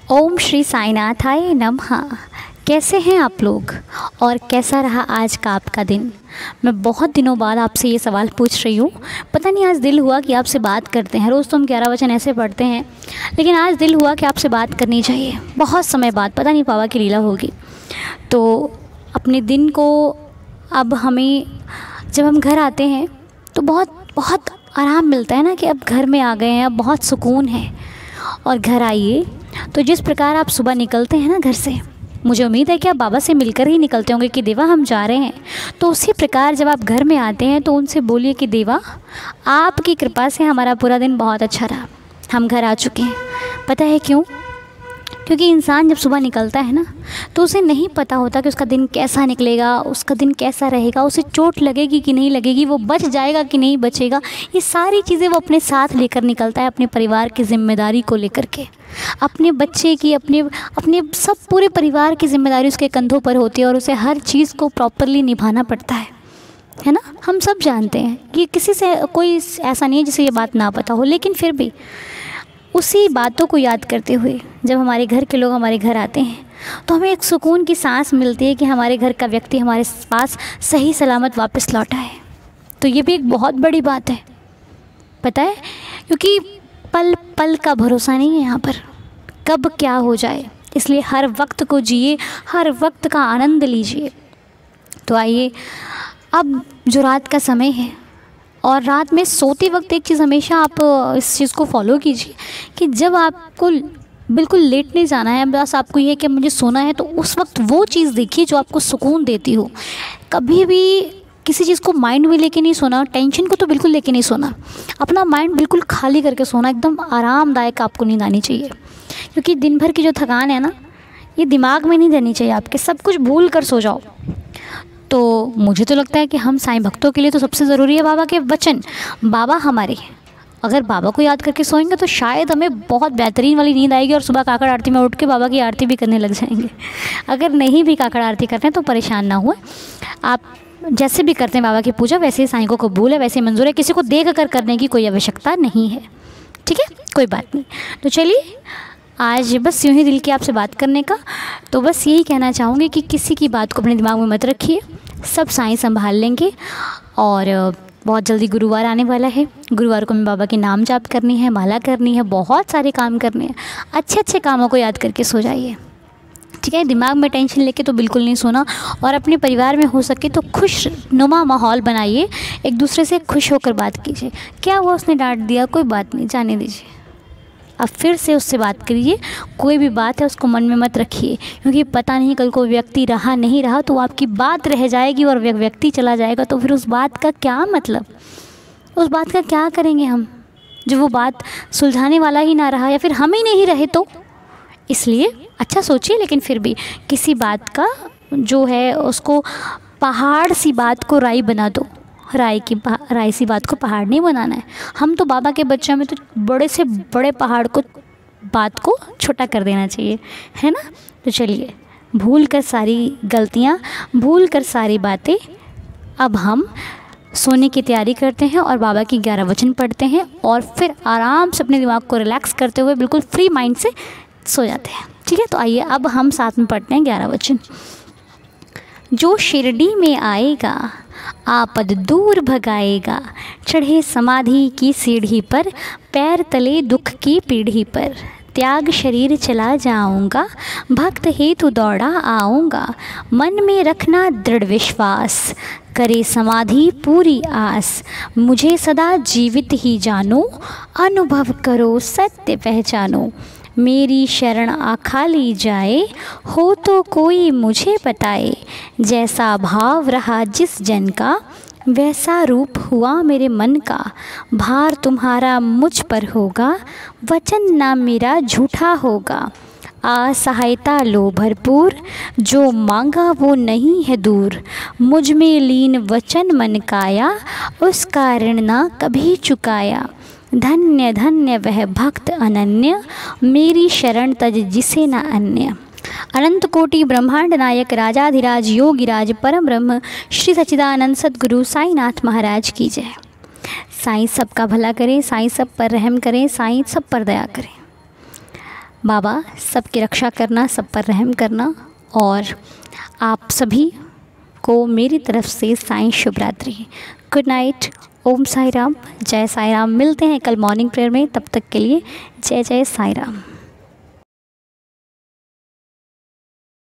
ओम श्री साईनाथाय नमः। कैसे हैं आप लोग और कैसा रहा आज का आपका दिन। मैं बहुत दिनों बाद आपसे ये सवाल पूछ रही हूँ। पता नहीं आज दिल हुआ कि आपसे बात करते हैं। रोज़ तो हम 11 वचन ऐसे पढ़ते हैं, लेकिन आज दिल हुआ कि आपसे बात करनी चाहिए। बहुत समय बाद, पता नहीं बाबा की लीला होगी। तो अपने दिन को अब हमें जब हम घर आते हैं तो बहुत बहुत आराम मिलता है ना कि अब घर में आ गए हैं, अब बहुत सुकून है। और घर आइए तो जिस प्रकार आप सुबह निकलते हैं ना घर से, मुझे उम्मीद है कि आप बाबा से मिलकर ही निकलते होंगे कि देवा हम जा रहे हैं। तो उसी प्रकार जब आप घर में आते हैं तो उनसे बोलिए कि देवा आपकी कृपा से हमारा पूरा दिन बहुत अच्छा रहा, हम घर आ चुके हैं। पता है क्यों? क्योंकि इंसान जब सुबह निकलता है ना तो उसे नहीं पता होता कि उसका दिन कैसा निकलेगा, उसका दिन कैसा रहेगा, उसे चोट लगेगी कि नहीं लगेगी, वो बच जाएगा कि नहीं बचेगा। ये सारी चीज़ें वो अपने साथ लेकर निकलता है, अपने परिवार की जिम्मेदारी को लेकर के, अपने बच्चे की, अपने सब पूरे परिवार की जिम्मेदारी उसके कंधों पर होती है और उसे हर चीज़ को प्रॉपरली निभाना पड़ता है ना। हम सब जानते हैं कि किसी से कोई ऐसा नहीं है जिसे ये बात ना पता हो, लेकिन फिर भी उसी बातों को याद करते हुए जब हमारे घर के लोग हमारे घर आते हैं तो हमें एक सुकून की सांस मिलती है कि हमारे घर का व्यक्ति हमारे पास सही सलामत वापस लौटा है। तो ये भी एक बहुत बड़ी बात है, पता है, क्योंकि पल पल का भरोसा नहीं है यहाँ पर, कब क्या हो जाए। इसलिए हर वक्त को जिए, हर वक्त का आनंद लीजिए। तो आइए, अब जो रात का समय है और रात में सोते वक्त एक चीज़ हमेशा आप इस चीज़ को फॉलो कीजिए कि जब आपको बिल्कुल लेटने जाना है, बस आपको ये है कि मुझे सोना है, तो उस वक्त वो चीज़ देखिए जो आपको सुकून देती हो। कभी भी किसी चीज़ को माइंड में लेके नहीं सोना, टेंशन को तो बिल्कुल लेके नहीं सोना। अपना माइंड बिल्कुल खाली करके सोना, एकदम आरामदायक आपको नींद आनी चाहिए। क्योंकि दिन भर की जो थकान है ना, ये दिमाग में नहीं रहनी चाहिए आपके, सब कुछ भूल कर सो जाओ। तो मुझे तो लगता है कि हम साईं भक्तों के लिए तो सबसे ज़रूरी है बाबा के वचन। बाबा हमारे, अगर बाबा को याद करके सोएंगे तो शायद हमें बहुत बेहतरीन वाली नींद आएगी और सुबह काकड़ आरती में उठ के बाबा की आरती भी करने लग जाएंगे। अगर नहीं भी काकड़ आरती करते हैं तो परेशान ना हुए, आप जैसे भी करते हैं बाबा की पूजा वैसे ही साईं को कबूल है, वैसे ही मंजूर है। किसी को देख कर करने की कोई आवश्यकता नहीं है, ठीक है, कोई बात नहीं। तो चलिए, आज बस यूँ ही दिल की आपसे बात करने का, तो बस यही कहना चाहूँगी कि किसी की बात को अपने दिमाग में मत रखिए, सब साईं संभाल लेंगे। और बहुत जल्दी गुरुवार आने वाला है। गुरुवार को हमें बाबा के नाम जाप करनी है, माला करनी है, बहुत सारे काम करने हैं। अच्छे अच्छे कामों को याद करके सो जाइए, ठीक है। दिमाग में टेंशन लेके तो बिल्कुल नहीं सोना। और अपने परिवार में हो सके तो खुश नुमा माहौल बनाइए, एक दूसरे से खुश होकर बात कीजिए। क्या हुआ, उसने डांट दिया, कोई बात नहीं, जाने दीजिए। अब फिर से उससे बात करिए। कोई भी बात है उसको मन में मत रखिए, क्योंकि पता नहीं कल को व्यक्ति रहा नहीं रहा तो आपकी बात रह जाएगी और व्यक्ति चला जाएगा, तो फिर उस बात का क्या मतलब, उस बात का क्या करेंगे हम, जब वो बात सुलझाने वाला ही ना रहा या फिर हम ही नहीं रहे तो। इसलिए अच्छा सोचिए, लेकिन फिर भी किसी बात का जो है उसको पहाड़ सी बात को राई बना दो। राई सी बात को पहाड़ नहीं बनाना है। हम तो बाबा के बच्चों में तो बड़े से बड़े पहाड़ को, बात को छोटा कर देना चाहिए, है ना। तो चलिए, भूल कर सारी गलतियाँ, भूल कर सारी बातें, अब हम सोने की तैयारी करते हैं और बाबा की 11 वचन पढ़ते हैं और फिर आराम से अपने दिमाग को रिलैक्स करते हुए बिल्कुल फ्री माइंड से सो जाते हैं, ठीक है। तो आइए, अब हम साथ में पढ़ते हैं 11 वचन। जो शिरडी में आएगा आपद दूर भगाएगा, चढ़े समाधि की सीढ़ी पर, पैर तले दुख की पीढ़ी पर, त्याग शरीर चला जाऊंगा, भक्त हेतु दौड़ा आऊँगा, मन में रखना दृढ़ विश्वास, करे समाधि पूरी आस, मुझे सदा जीवित ही जानो, अनुभव करो सत्य पहचानो, मेरी शरण आखा ली जाए, हो तो कोई मुझे बताए, जैसा भाव रहा जिस जन का, वैसा रूप हुआ मेरे मन का, भार तुम्हारा मुझ पर होगा, वचन ना मेरा झूठा होगा, असहायता लो भरपूर, जो मांगा वो नहीं है दूर, मुझ में लीन वचन मन काया, उसका ऋण ना कभी चुकाया, धन्य धन्य वह भक्त अनन्य, मेरी शरण तज जिसे न अन्य। अनंत कोटि ब्रह्मांड नायक राजाधिराज योगिराज परम ब्रह्म श्री सच्चिदानंद सद्गुरु साईनाथ महाराज की जय। साईं सबका भला करें, साईं सब पर रहम करें, साईं सब पर दया करें। बाबा सबकी रक्षा करना, सब पर रहम करना। और आप सभी को मेरी तरफ से साईं शुभ रात्रि। Good night. ओम साई राम, जय साई राम। मिलते हैं कल मॉर्निंग प्रेयर में, तब तक के लिए जय जय साई राम।